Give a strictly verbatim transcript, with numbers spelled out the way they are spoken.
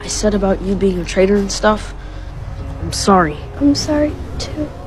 I said about you being a traitor and stuff. I'm sorry. I'm sorry, too.